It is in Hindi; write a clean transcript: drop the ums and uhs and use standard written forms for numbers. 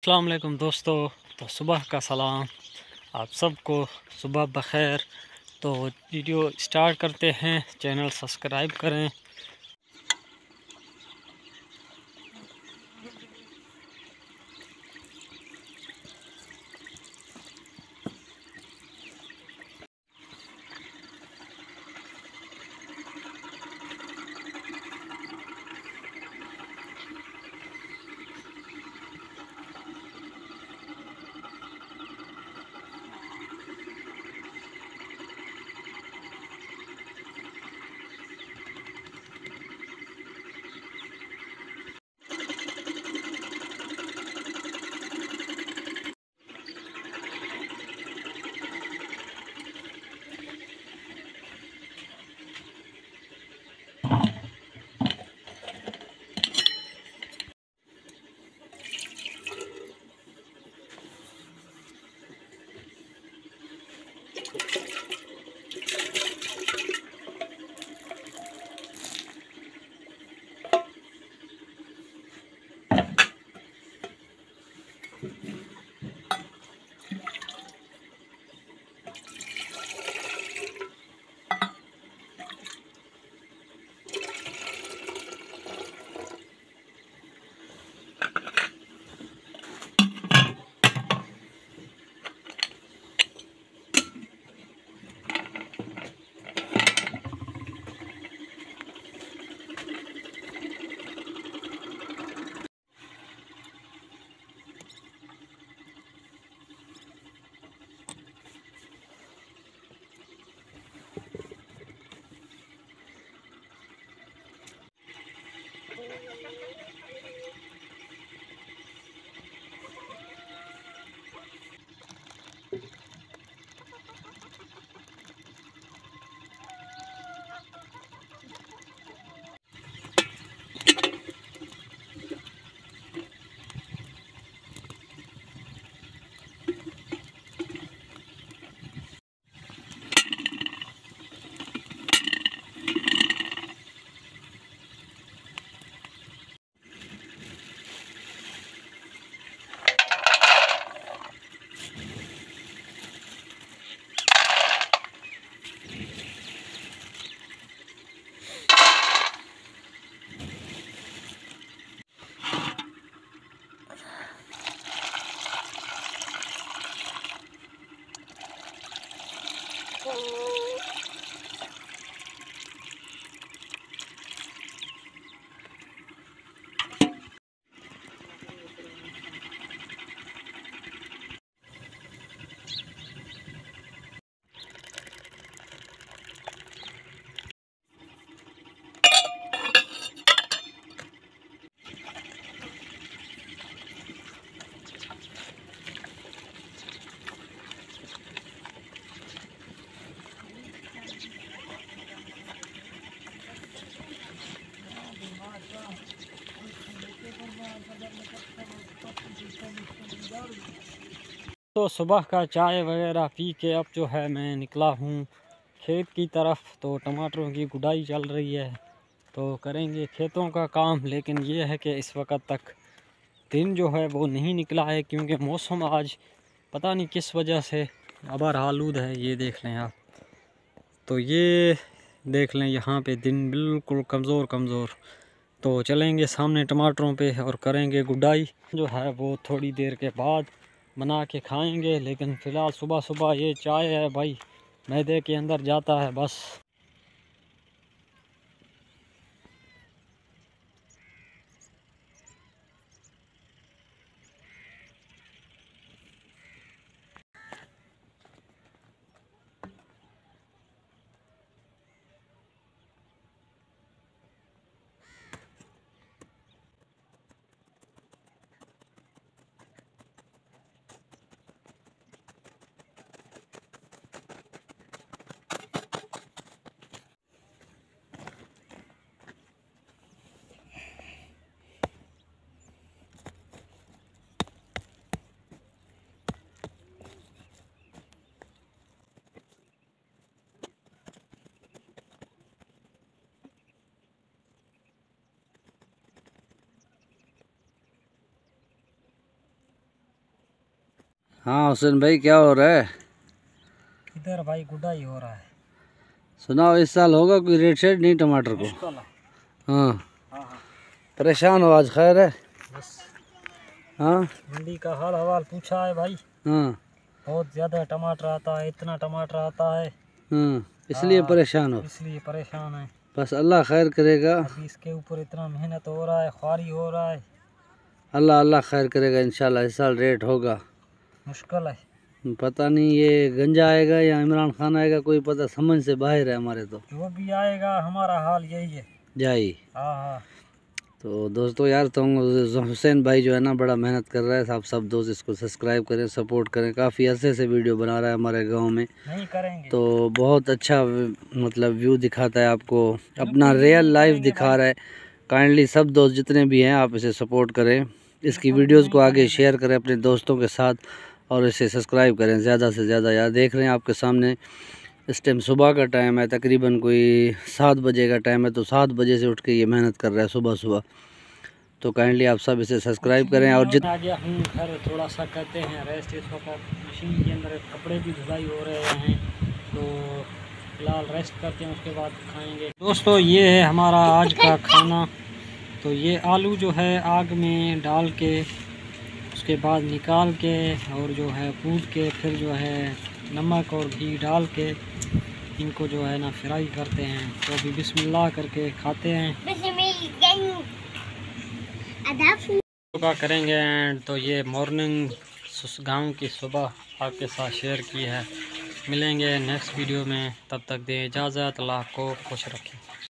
अस्सलाम वालेकुम दोस्तों। तो सुबह का सलाम आप सबको, सुबह बखैर। तो वीडियो स्टार्ट करते हैं, चैनल सब्सक्राइब करें। तो सुबह का चाय वगैरह पी के अब जो है मैं निकला हूँ खेत की तरफ। तो टमाटरों की गुड़ाई चल रही है, तो करेंगे खेतों का काम। लेकिन ये है कि इस वक्त तक दिन जो है वो नहीं निकला है, क्योंकि मौसम आज पता नहीं किस वजह से अबर आलूद है। ये देख लें आप, तो ये देख लें यहाँ पे दिन बिल्कुल कमज़ोर कमज़ोर। तो चलेंगे सामने टमाटरों पे और करेंगे गुडाई। जो है वो थोड़ी देर के बाद बना के खाएंगे। लेकिन फ़िलहाल सुबह सुबह ये चाय है भाई, मैदे के अंदर जाता है बस। हाँ हुसैन भाई, क्या हो रहा है? इधर भाई गुडाई हो रहा है। सुनाओ, इस साल होगा कोई रेट शेट नहीं टमाटर को? हाँ हाँ, परेशान हो आज? खैर है? बस हाँ मंडी का हाल हवाल पूछा है भाई। हाँ बहुत ज़्यादा टमाटर आता है, इतना टमाटर आता है। हाँ, इसलिए परेशान हो? इसलिए परेशान है। बस अल्लाह खैर करेगा। अभी इसके ऊपर इतना मेहनत हो रहा है, ख्वारी हो रहा है। अल्लाह अल्लाह खैर करेगा इंशाल्लाह। इस साल रेट होगा। मुश्किल है। पता नहीं ये गंजा आएगा या इमरान खान आएगा, कोई पता समझ से बाहर है हमारे। तो जो भी आएगा हमारा हाल यही है। जाई। हाँ हाँ। तो दोस्तों यार, तो हुसैन भाई जो है ना बड़ा मेहनत कर रहा है। आप सब दोस्त इसको सब्सक्राइब करें, सपोर्ट करें। काफ़ी अरसे से वीडियो बना रहा है हमारे गांव में। नहीं करेंगे तो बहुत अच्छा मतलब व्यू दिखाता है आपको, अपना रियल लाइफ दिखा रहा है। काइंडली सब दोस्त जितने भी हैं आप इसे सपोर्ट करें, इसकी वीडियोस को आगे शेयर करें अपने दोस्तों के साथ और इसे सब्सक्राइब करें ज़्यादा से ज़्यादा। यार देख रहे हैं आपके सामने इस टाइम सुबह का टाइम है, तकरीबन कोई 7 बजे का टाइम है। तो 7 बजे से उठ के ये मेहनत कर रहा है सुबह सुबह। तो काइंडली आप सब इसे सब्सक्राइब करें। और आ गया हूँ घर, थोड़ा सा करते हैं रेस्ट। इस वक्त मशीन के अंदर कपड़े भी धुलाई हो रहे हैं, तो फिलहाल रेस्ट करते हैं, उसके बाद खाएंगे। दोस्तों ये है हमारा आज का खाना। तो ये आलू जो है आग में डाल के, उसके बाद निकाल के और जो है कूट के, फिर जो है नमक और घी डाल के इनको जो है ना फ्राई करते हैं। तो अभी बिस्मिल्लाह करके खाते हैं का करेंगे। एंड तो ये मॉर्निंग गांव की सुबह आपके साथ शेयर की है। मिलेंगे नेक्स्ट वीडियो में, तब तक दें इजाज़त। अल्लाह को खुश रखें।